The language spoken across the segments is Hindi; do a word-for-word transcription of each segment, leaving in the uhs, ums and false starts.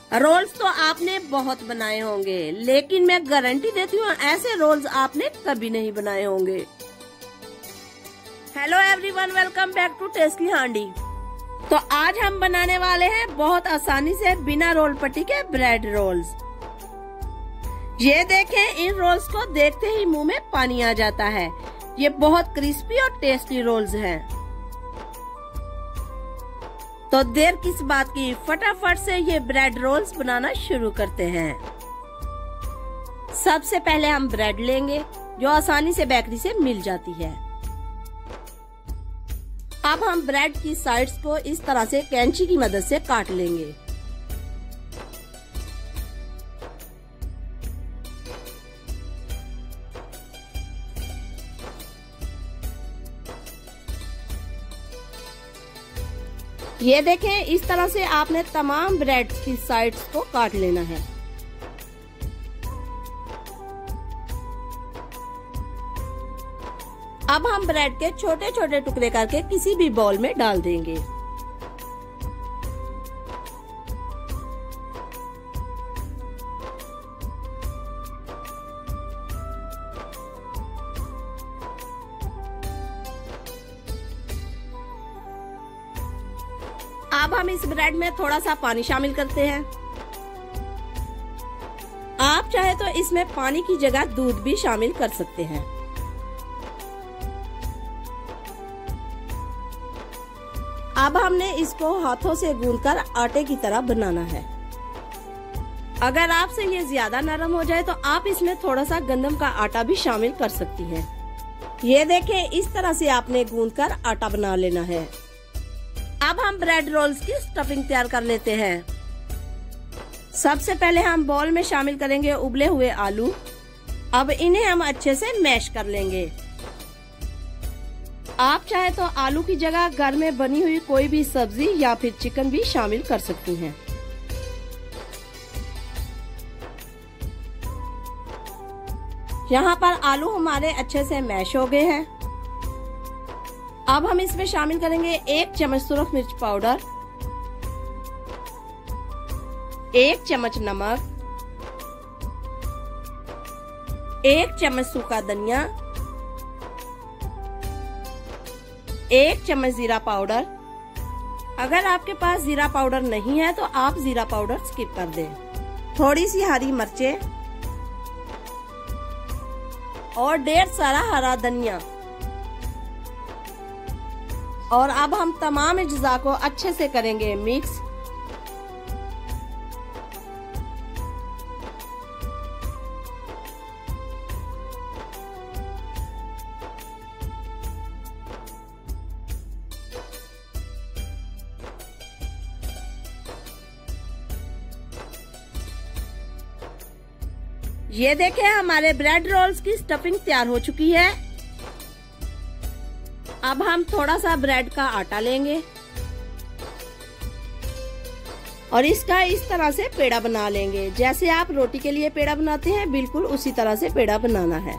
रोल्स तो आपने बहुत बनाए होंगे, लेकिन मैं गारंटी देती हूँ ऐसे रोल्स आपने कभी नहीं बनाए होंगे। Hello everyone, welcome back to Tasty Handi. तो आज हम बनाने वाले हैं बहुत आसानी से बिना रोल पट्टी के ब्रेड रोल्स। ये देखें, इन रोल्स को देखते ही मुंह में पानी आ जाता है। ये बहुत क्रिस्पी और टेस्टी रोल्स हैं। तो देर किस बात की, फटाफट से ये ब्रेड रोल्स बनाना शुरू करते हैं। सबसे पहले हम ब्रेड लेंगे जो आसानी से बेकरी से मिल जाती है। अब हम ब्रेड की साइड्स को इस तरह से कैंची की मदद से काट लेंगे। ये देखें, इस तरह से आपने तमाम ब्रेड की साइड्स को काट लेना है। अब हम ब्रेड के छोटे छोटे टुकड़े करके किसी भी बाउल में डाल देंगे। अब हम इस ब्रेड में थोड़ा सा पानी शामिल करते हैं। आप चाहे तो इसमें पानी की जगह दूध भी शामिल कर सकते हैं। अब हमने इसको हाथों से गूंथकर आटे की तरह बनाना है। अगर आपसे ये ज्यादा नरम हो जाए तो आप इसमें थोड़ा सा गंदम का आटा भी शामिल कर सकती हैं। ये देखें, इस तरह से आपने गूंथकर आटा बना लेना है। अब हम ब्रेड रोल्स की स्टफिंग तैयार कर लेते हैं। सबसे पहले हम बाउल में शामिल करेंगे उबले हुए आलू। अब इन्हें हम अच्छे से मैश कर लेंगे। आप चाहे तो आलू की जगह घर में बनी हुई कोई भी सब्जी या फिर चिकन भी शामिल कर सकती हैं। यहाँ पर आलू हमारे अच्छे से मैश हो गए हैं। अब हम इसमें शामिल करेंगे एक चम्मच सुरख मिर्च पाउडर, एक चम्मच नमक, एक चम्मच सूखा धनिया, एक चम्मच जीरा पाउडर। अगर आपके पास जीरा पाउडर नहीं है तो आप जीरा पाउडर स्किप कर दें। थोड़ी सी हरी मिर्चें और ढेर सारा हरा धनिया। और अब हम तमाम अज्जा को अच्छे से करेंगे मिक्स। ये देखें, हमारे ब्रेड रोल्स की स्टफिंग तैयार हो चुकी है। अब हम थोड़ा सा ब्रेड का आटा लेंगे और इसका इस तरह से पेड़ा बना लेंगे। जैसे आप रोटी के लिए पेड़ा बनाते हैं, बिल्कुल उसी तरह से पेड़ा बनाना है।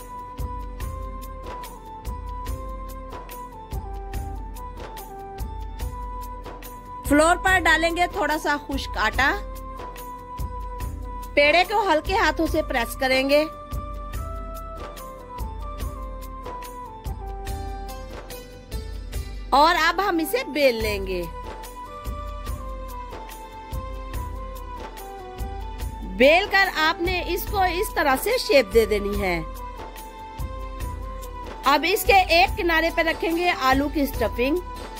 फ्लोर पर डालेंगे थोड़ा सा खुश्क आटा। पेड़े को हल्के हाथों से प्रेस करेंगे। और अब हम इसे बेल लेंगे। बेल कर आपने इसको इस तरह से शेप दे देनी है। अब इसके एक किनारे पे रखेंगे आलू की स्टफिंग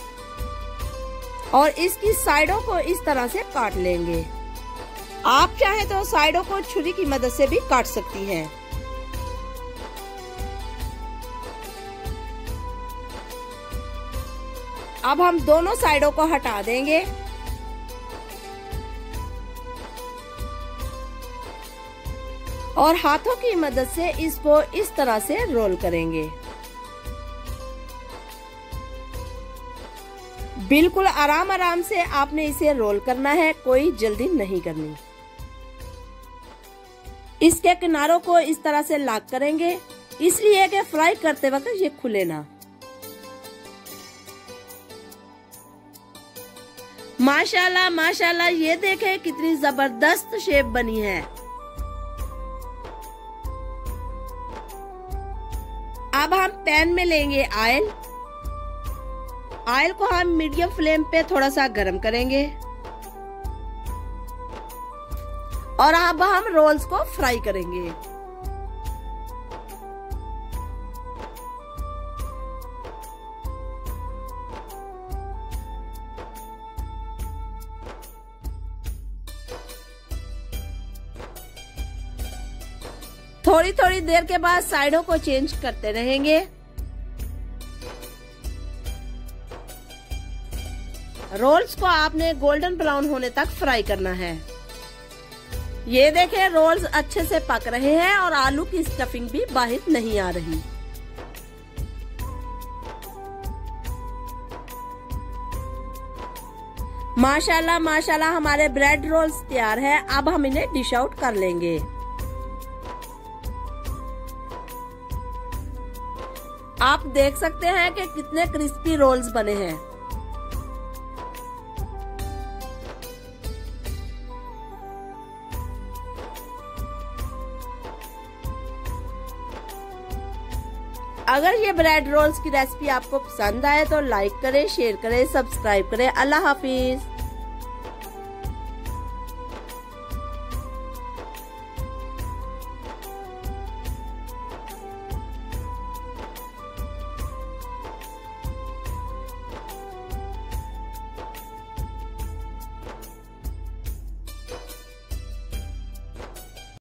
और इसकी साइडों को इस तरह से काट लेंगे। आप चाहे तो साइडों को छुरी की मदद से भी काट सकती हैं। अब हम दोनों साइडों को हटा देंगे और हाथों की मदद से इसको इस तरह से रोल करेंगे। बिल्कुल आराम आराम से आपने इसे रोल करना है, कोई जल्दी नहीं करनी। इसके किनारों को इस तरह से लॉक करेंगे, इसलिए कि फ्राई करते वक्त ये खुले ना। माशाल्लाह माशाल्लाह, ये देखें कितनी जबरदस्त शेप बनी है। अब हम पैन में लेंगे ऑयल। ऑयल को हम मीडियम फ्लेम पे थोड़ा सा गरम करेंगे और अब हम रोल्स को फ्राई करेंगे। थोड़ी थोड़ी देर के बाद साइडों को चेंज करते रहेंगे। रोल्स को आपने गोल्डन ब्राउन होने तक फ्राई करना है। ये देखें रोल्स अच्छे से पक रहे हैं और आलू की स्टफिंग भी बाहर नहीं आ रही। माशाल्लाह माशाल्लाह, हमारे ब्रेड रोल्स तैयार है। अब हम इन्हें डिश आउट कर लेंगे। आप देख सकते हैं कि कितने क्रिस्पी रोल्स बने हैं। अगर ये ब्रेड रोल्स की रेसिपी आपको पसंद आए तो लाइक करें, शेयर करें, सब्सक्राइब करें। अल्लाह हाफिज।